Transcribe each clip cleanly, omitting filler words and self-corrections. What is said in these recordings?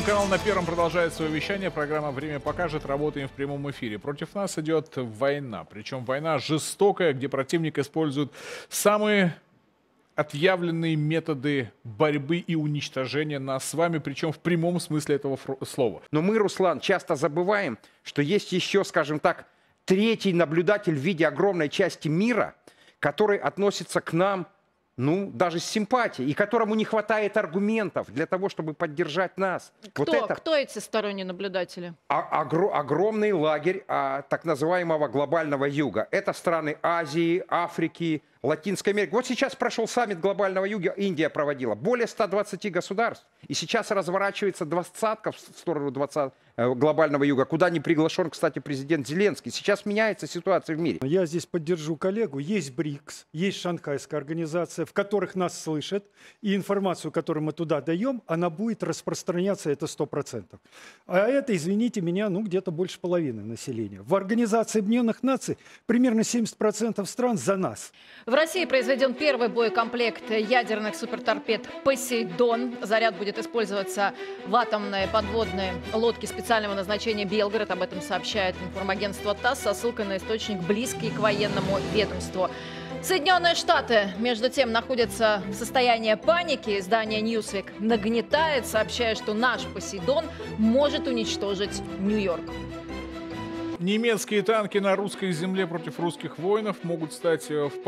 Телеграм-канал «На Первом» продолжает свое вещание. Программа «Время покажет». Работаем в прямом эфире. Против нас идет война. Причем война жестокая, где противник использует самые отъявленные методы борьбы и уничтожения нас с вами, причем в прямом смысле этого слова. Но мы, Руслан, часто забываем, что есть еще, скажем так, третий наблюдатель в виде огромной части мира, который относится к нам, ну, даже с симпатией, и которому не хватает аргументов для того, чтобы поддержать нас. Кто эти сторонние наблюдатели? Огромный лагерь так называемого глобального юга. Это страны Азии, Африки, Латинской Америки. Вот сейчас прошел саммит глобального юга, Индия проводила. Более 120 государств. И сейчас разворачивается двадцатка в сторону глобального юга, куда не приглашен, кстати, президент Зеленский. Сейчас меняется ситуация в мире. Я здесь поддержу коллегу. Есть БРИКС, есть Шанхайская организация, в которых нас слышат. И информацию, которую мы туда даем, она будет распространяться, это 100%. А это, извините меня, ну где-то больше половины населения. В Организации Объединенных Наций примерно 70% стран за нас. В России произведен первый боекомплект ядерных суперторпед «Посейдон». Заряд будет использоваться в атомные подводные лодки специального назначения «Белгород». Об этом сообщает информагентство ТАСС со ссылкой на источник, близкий к военному ведомству. Соединенные Штаты, между тем, находятся в состоянии паники. Издание Newsweek нагнетает, сообщая, что наш «Посейдон» может уничтожить Нью-Йорк. Немецкие танки на русской земле против русских воинов может стать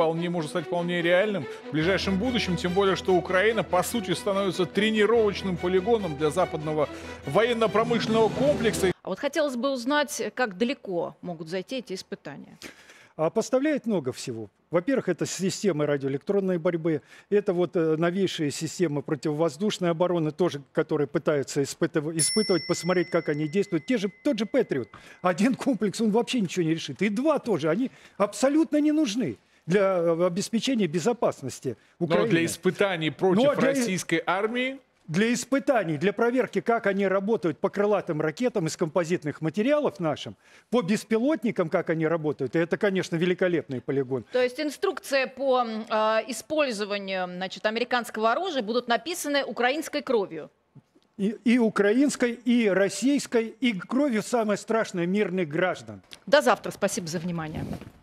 вполне реальным в ближайшем будущем, тем более, что Украина, по сути, становится тренировочным полигоном для западного военно-промышленного комплекса. А вот хотелось бы узнать, как далеко могут зайти эти испытания. Поставляет много всего. Во-первых, это системы радиоэлектронной борьбы, это вот новейшие системы противовоздушной обороны, тоже, которые пытаются испытывать, посмотреть, как они действуют. Тот же Патриот. Один комплекс, он вообще ничего не решит. И два тоже, они абсолютно не нужны для обеспечения безопасности Украины. Но для испытаний против российской армии? Для испытаний, для проверки, как они работают по крылатым ракетам из композитных материалов нашим, по беспилотникам, как они работают, и это, конечно, великолепный полигон. То есть инструкции по использованию, значит, американского оружия будут написаны украинской кровью? И украинской, и российской, и кровью, самое страшное, мирных граждан. До завтра. Спасибо за внимание.